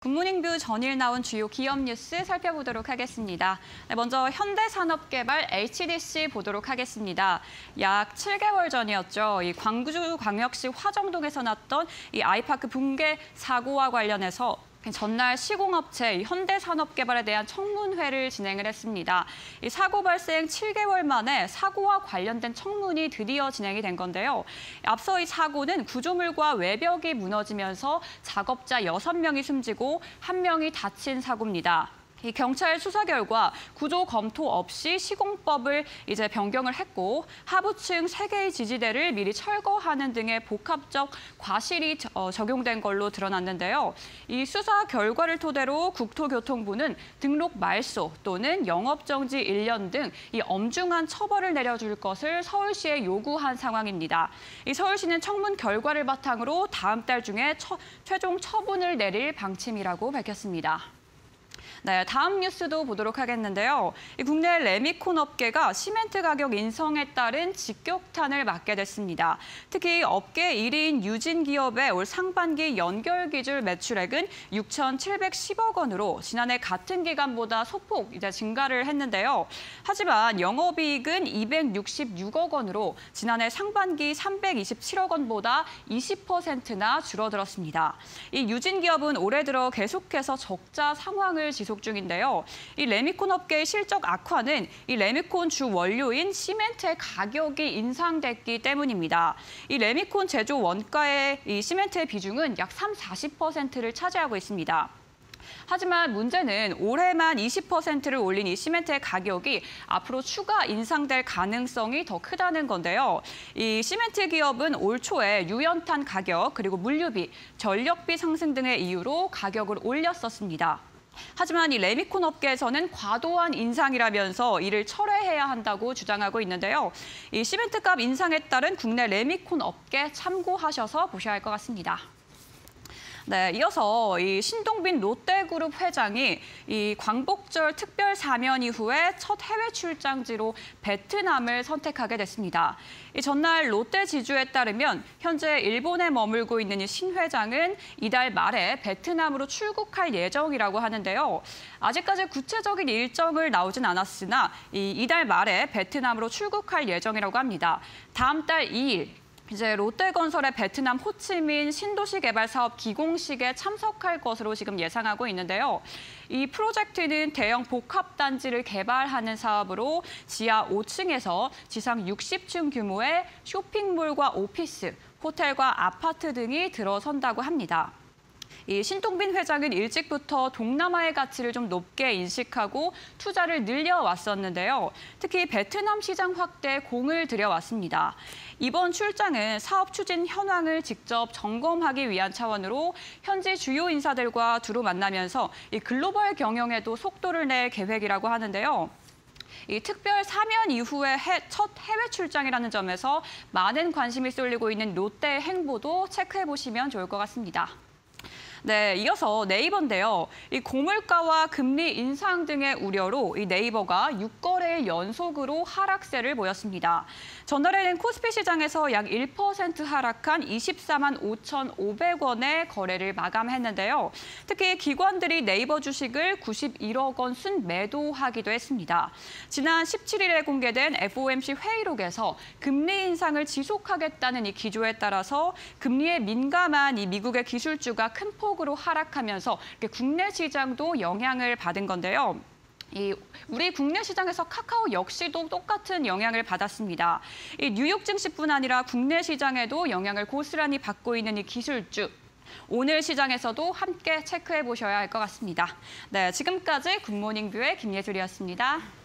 굿모닝뷰 전일 나온 주요 기업 뉴스 살펴보도록 하겠습니다. 먼저 현대산업개발 HDC 보도록 하겠습니다. 약 7개월 전이었죠. 이 광주광역시 화정동에서 났던 이 아이파크 붕괴 사고와 관련해서 전날 시공업체 현대산업개발에 대한 청문회를 진행을 했습니다. 이 사고 발생 7개월 만에 사고와 관련된 청문이 드디어 진행이 된 건데요. 앞서 이 사고는 구조물과 외벽이 무너지면서 작업자 6명이 숨지고 1명이 다친 사고입니다. 이 경찰 수사 결과 구조 검토 없이 시공법을 이제 변경을 했고 하부층 3개의 지지대를 미리 철거하는 등의 복합적 과실이 적용된 걸로 드러났는데요. 이 수사 결과를 토대로 국토교통부는 등록 말소 또는 영업정지 1년 등 이 엄중한 처벌을 내려줄 것을 서울시에 요구한 상황입니다. 이 서울시는 청문 결과를 바탕으로 다음 달 중에 최종 처분을 내릴 방침이라고 밝혔습니다. 네, 다음 뉴스도 보도록 하겠는데요. 국내 레미콘 업계가 시멘트 가격 인상에 따른 직격탄을 맞게 됐습니다. 특히 업계 1위인 유진기업의 올 상반기 연결 기준 매출액은 6,710억 원으로 지난해 같은 기간보다 소폭 증가를 했는데요. 하지만 영업이익은 266억 원으로 지난해 상반기 327억 원보다 20%나 줄어들었습니다. 이 유진기업은 올해 들어 계속해서 적자 상황을 지속 중인데요. 이 레미콘 업계의 실적 악화는 이 레미콘 주 원료인 시멘트의 가격이 인상됐기 때문입니다. 이 레미콘 제조 원가의 이 시멘트의 비중은 약 40%를 차지하고 있습니다. 하지만 문제는 올해만 20%를 올린 이 시멘트의 가격이 앞으로 추가 인상될 가능성이 더 크다는 건데요. 이 시멘트 기업은 올 초에 유연탄 가격, 그리고 물류비, 전력비 상승 등의 이유로 가격을 올렸었습니다. 하지만 이 레미콘 업계에서는 과도한 인상이라면서 이를 철회해야 한다고 주장하고 있는데요. 이 시멘트값 인상에 따른 국내 레미콘 업계 참고하셔서 보셔야 할 것 같습니다. 네, 이어서 이 신동빈 롯데그룹 회장이 이 광복절 특별 사면 이후에 첫 해외 출장지로 베트남을 선택하게 됐습니다. 이 전날 롯데 지주에 따르면 현재 일본에 머물고 있는 이 신 회장은 이달 말에 베트남으로 출국할 예정이라고 하는데요. 아직까지 구체적인 일정을 나오진 않았으나 이달 말에 베트남으로 출국할 예정이라고 합니다. 다음 달 2일. 이제 롯데건설의 베트남 호치민 신도시 개발 사업 기공식에 참석할 것으로 지금 예상하고 있는데요. 이 프로젝트는 대형 복합단지를 개발하는 사업으로 지하 5층에서 지상 60층 규모의 쇼핑몰과 오피스, 호텔과 아파트 등이 들어선다고 합니다. 이 신동빈 회장은 일찍부터 동남아의 가치를 좀 높게 인식하고 투자를 늘려왔었는데요. 특히 베트남 시장 확대에 공을 들여왔습니다. 이번 출장은 사업 추진 현황을 직접 점검하기 위한 차원으로 현지 주요 인사들과 두루 만나면서 이 글로벌 경영에도 속도를 낼 계획이라고 하는데요. 이 특별 사면 이후의 첫 해외 출장이라는 점에서 많은 관심이 쏠리고 있는 롯데의 행보도 체크해보시면 좋을 것 같습니다. 네, 이어서 네이버인데요. 이 고물가와 금리 인상 등의 우려로 이 네이버가 6거래일 연속으로 하락세를 보였습니다. 전날에는 코스피 시장에서 약 1% 하락한 24만 5,500원의 거래를 마감했는데요. 특히 기관들이 네이버 주식을 91억 원 순매도하기도 했습니다. 지난 17일에 공개된 FOMC 회의록에서 금리 인상을 지속하겠다는 이 기조에 따라서 금리에 민감한 이 미국의 기술주가 큰 폭으로 하락하면서 국내 시장도 영향을 받은 건데요. 우리 국내 시장에서 카카오 역시도 똑같은 영향을 받았습니다. 이 뉴욕 증시뿐 아니라 국내 시장에도 영향을 고스란히 받고 있는 이 기술주. 오늘 시장에서도 함께 체크해 보셔야 할 것 같습니다. 네, 지금까지 굿모닝 뷰의 김예술이었습니다.